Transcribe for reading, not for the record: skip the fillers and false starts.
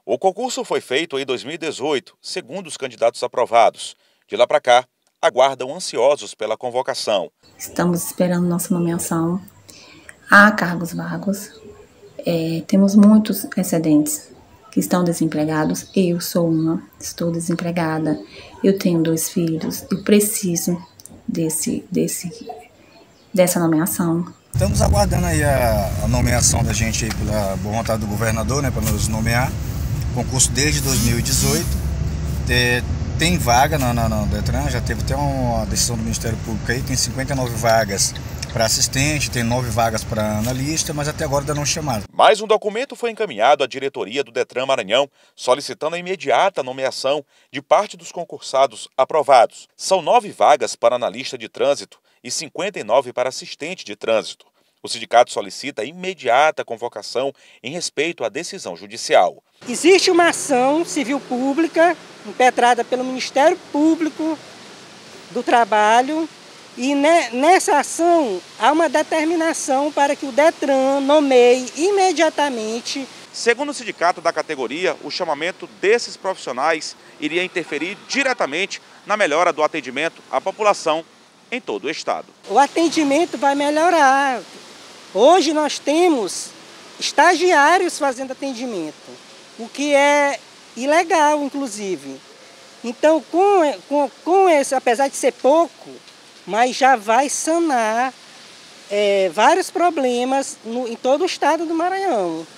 O concurso foi feito em 2018, segundo os candidatos aprovados. De lá para cá, aguardam ansiosos pela convocação. Estamos esperando nossa nomeação. Há cargos vagos. Temos muitos excedentes que estão desempregados. Eu sou uma, estou desempregada. Eu tenho 2 filhos. Eu preciso dessa nomeação. Estamos aguardando aí a nomeação da gente aí pela boa vontade do governador, né, para nos nomear. Concurso desde 2018. Tem vaga no Detran, já teve até uma decisão do Ministério Público aí, tem 59 vagas para assistente, tem 9 vagas para analista, mas até agora ainda não chamaram. Mais um documento foi encaminhado à diretoria do Detran Maranhão, solicitando a imediata nomeação de parte dos concursados aprovados. São 9 vagas para analista de trânsito e 59 para assistente de trânsito. O sindicato solicita a imediata convocação em respeito à decisão judicial. Existe uma ação civil pública impetrada pelo Ministério Público do Trabalho e nessa ação há uma determinação para que o Detran nomeie imediatamente. Segundo o sindicato da categoria, o chamamento desses profissionais iria interferir diretamente na melhora do atendimento à população em todo o estado. O atendimento vai melhorar. Hoje nós temos estagiários fazendo atendimento, o que é ilegal, inclusive. Então, com esse, apesar de ser pouco, mas já vai sanar vários problemas em todo o estado do Maranhão.